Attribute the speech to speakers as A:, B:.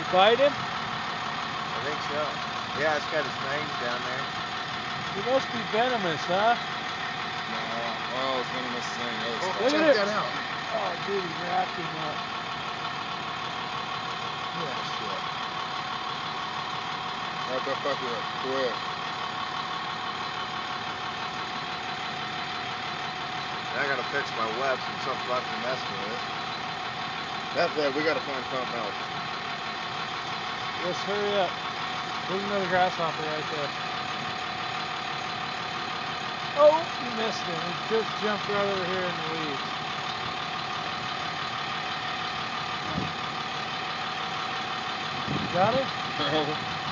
A: bite him?
B: I think so. Yeah, it's got his fangs down there.
A: He must be venomous, huh?
C: No, oh, it's venomous thing. Oh,
A: Look
C: it's
A: at
D: Check
A: it.
D: that out.
A: Oh, dude, he wrapped him up.
D: Yeah, shit.
C: wrap that fucker up, quick.
B: I gotta fix my web from some fucking messing with it.
C: That's it. We gotta find something else.
A: Just hurry up. There's another grasshopper right there. Oh, you missed him. He just jumped right over here in the weeds. Got him?
C: No.